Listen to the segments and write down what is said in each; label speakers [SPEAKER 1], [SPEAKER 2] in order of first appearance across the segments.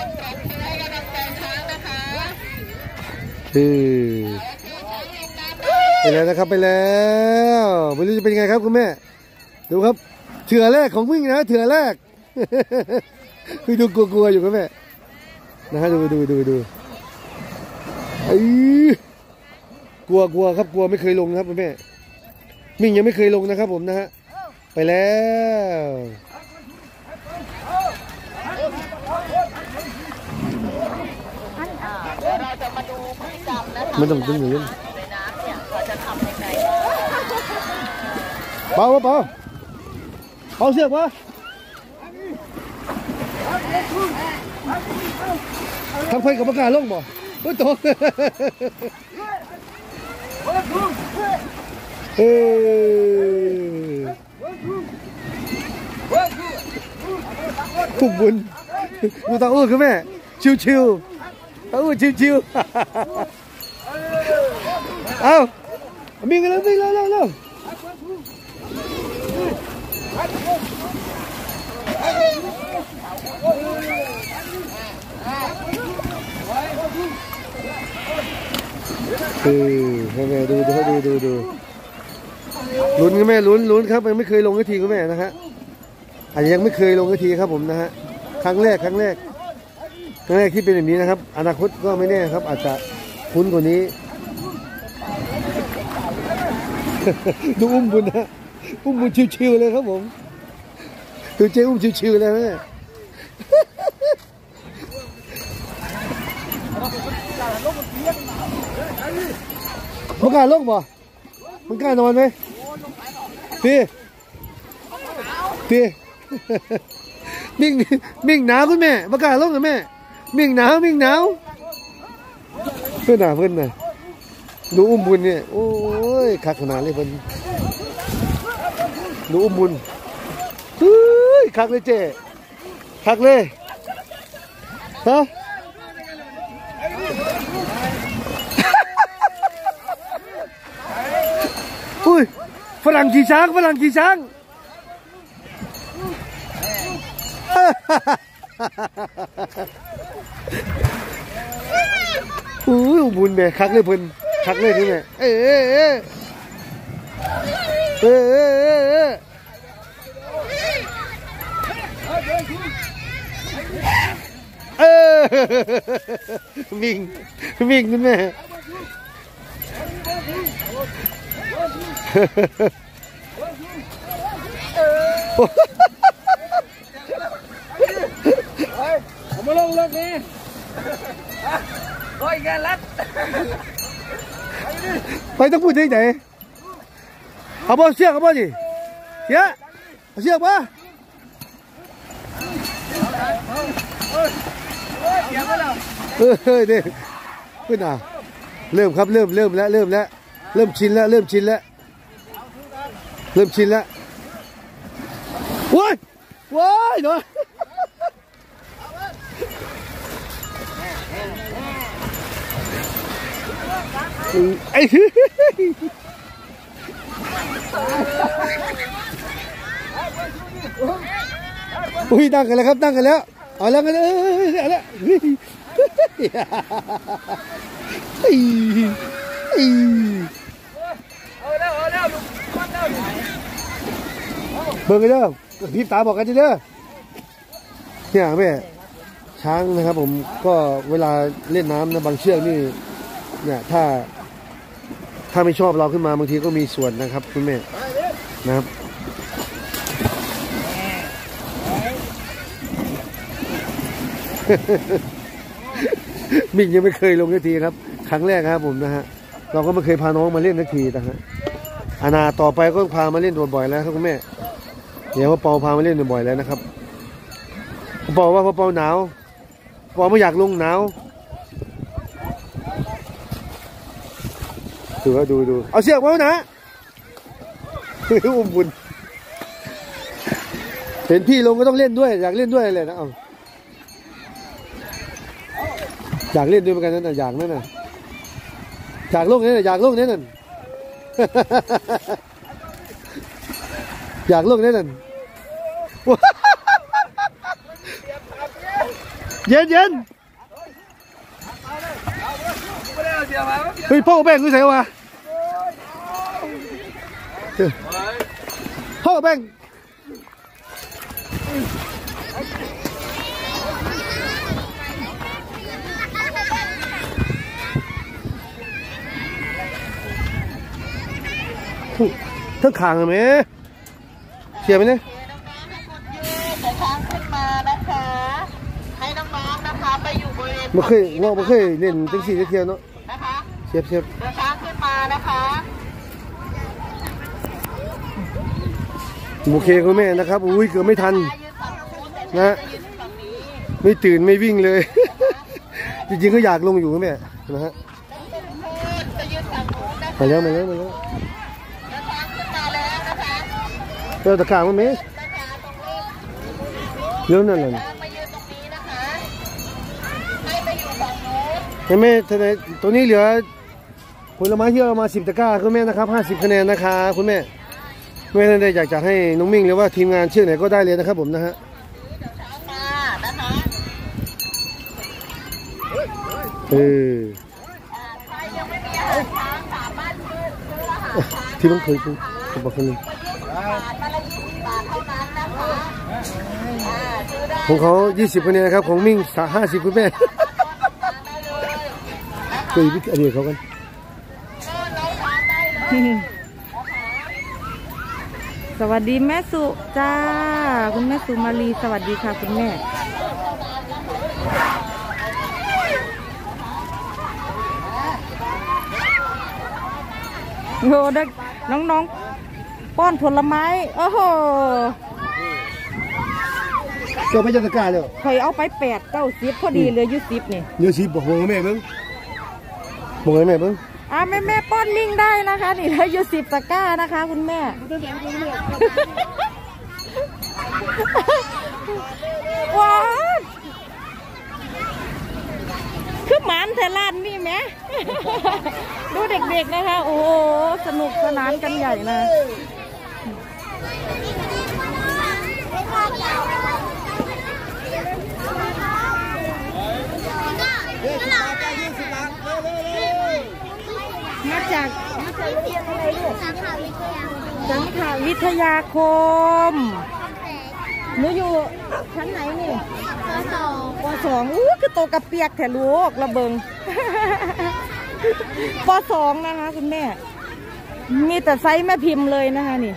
[SPEAKER 1] ไปแล้วนะครับไปแล้วไม่รู้จะเป็นไงครับคุณแม่ดูครับเถื่อแรกของวิ่งนะเถื่อแรกคือดูกลัวๆอยู่คุณแม่นะฮะดูไอ้กลัวครับกลัวไม่เคยลงครับคุณแม่มิ่งยังไม่เคยลงนะครับผมนะฮะไปแล้ว
[SPEAKER 2] เราจะมาดูพฤติกรรมนะคะ
[SPEAKER 1] มันต้องดึงหรือ
[SPEAKER 2] ในน้ำเนี่ยเขาจะทำยังไง
[SPEAKER 1] เปล่าเสือกวะทำไฟกับประกาศลงบ่โอ้โตคุกบุญดูตาอู้คือแม่ชิวตาอู้ชิวเอาวิ่งกันแล้วเแม่ดูลุ้นกันแม่ลุ้นครับยังไม่เคยลงทีคุณแม่นะฮะอาจจะยังไม่เคยลงทีครับผมนะฮะครั้งแรกที่เป็นแบบนี้นะครับอนาคตก็ไม่แน่ครับอาจจะคุ้นกว่านี้ดูอุ้มบุญนะอุ้มบุญชิวๆเลยครับผมดูเจ๊อุ้มชิวๆเลยแม่มึงกล้าลงบ่มึงกล้านอนไหมพี่มิ่งหนาวคุณแม่มึงกล้าลงกับแม่มิ่งหนาวเพื่อนน่ะดูอุ้มบุญเนี่ยโอ้ยคักขนาดเลยเพื่อนดูอุ้มบุญเฮ้ยคักเลยเจ๊คักเลยฮะอุ้ยฝรั่งขี่ช้างอุ้ยบุญแม่คักเลยเพิ่นคักเลยนี่แม่วิ่งคุณแม่
[SPEAKER 2] ผมมาลงนี่โอ้ยแกลัด
[SPEAKER 1] ไปต้องพูดที่ไหนเอาบ่เชือกดิเสียเอาเชือกปะเด็กขึ้นอ่ะเริ่มครับเริ่มแล้วเริ่มชินแล้วว้ายเนาะไอ้อุ้ยตั้งกันแล้วครับเอาแล้วกันเอาแล้วเบิ่งกันเด้อพี่ตาบอกกันเด้อเนี่ยแม่ช้างนะครับผมก็เวลาเล่นน้ำนะบางเชือกนี่เนี่ยถ้าไม่ชอบเราขึ้นมาบางทีก็มีส่วนนะครับคุณแม่นะครับมิ่งยังไม่เคยลงสักทีครับครั้งแรกครับผมนะฮะเราก็ไม่เคยพาน้องมาเล่นสักทีนะฮะอนาต่อไปก็พามาเล่นบ่อยๆแล้วครับคุณแม่เดี๋ยวพ่อเปาพามาเล่นบ่อยๆแล้วนะครับพ่อเปาว่าพ่อเปาหนาวพ่อไม่อยากลงหนาวดูเอาเชือกมานะอุ้มบุญเห็นพี่ลงก็ต้องเล่นด้วยอยากเล่นด้วยเลยนะเอาอยากเล่นด้วยเหมือนกันนั่นน่ะอยากนั่นน่ะอยากลงนี่น่ะอยากลงนี่นั่นอยากลงนี่นั่นเย็นเย็นเฮ้ยพ่อแบ่งกูใส่วะพ่อแบ่งทั้งขางเลยไหมเสียไหมเนี่ย
[SPEAKER 2] แต่ทางขึ้นมานะคะให้น้องๆนะคะไปอยู่บริเวณ
[SPEAKER 1] ไม่เคยเล่นจังสี่เที่ยวเนาะ
[SPEAKER 2] นะคะ
[SPEAKER 1] เสียบ
[SPEAKER 2] เดินทางขึ้นมานะคะ
[SPEAKER 1] โอเคคุณแม่นะครับอุ้ยเกือบไม่ทันนะไม่ตื่นไม่วิ่งเลยจริงๆก็อยากลงอยู่คุณแม่นะฮะมาแล้วเจอตะการมั้ยเมย์เยอะนั่นแหละแม่ตัวนี้เหลือผลไม้ที่เรามา10 ตะกร้าคุณแม่นะครับ50 คะแนนนะคะคุณแม่ไม่ได้อยากจะให้น้องมิ่งหรือว่าทีมงานชื่อไหนก็ได้เลยนะครับผมนะฮะที่ต้องเคยคุณบอกคนนึงของเขา20 คะแนนนะครับของมิ่ง50คุณแม่เคยอันนี้เขากัน
[SPEAKER 3] สวัสดีแม่สุจ้าคุณแม่สุมาลีสวัสดีค่ะคุณแม่โหเด็กน้องๆป้อนผลไม้โอ้โห
[SPEAKER 1] ก็ไม่จะตะการเลย
[SPEAKER 3] เคยเอาไป8 9 10พอดีเลย10นี่
[SPEAKER 1] เดี๋ยว10บอกแม่เบิ้งบอกแม่เบิ้ง
[SPEAKER 3] แม่ป้อนมิ่งได้นะคะนี่เลย10 ตะกร้านะคะคุณแม่ว้าวคือหมานแต่ร้านนี่ไหมดูเด็กๆนะคะโอ้สนุกสนานกันใหญ่นะมาจากโรงเรียนอะไรลูกสังขวิทยาคมหนูอยู่ชั้นไหนนี่ป.2อู้คือโตกระเปียกแถลูกระเบิงป.2นะคะคุณแม่มีแต่ไซส์แม่พิมพ์เลยนะคะนี่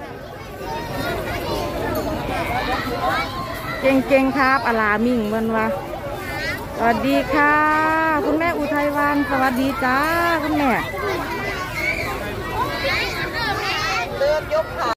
[SPEAKER 3] เก่งๆครับอาลามิ่งวันวะสวัสดีค่ะคุณแม่อุทัยวรรณสวัสดีจ้าคุณแม่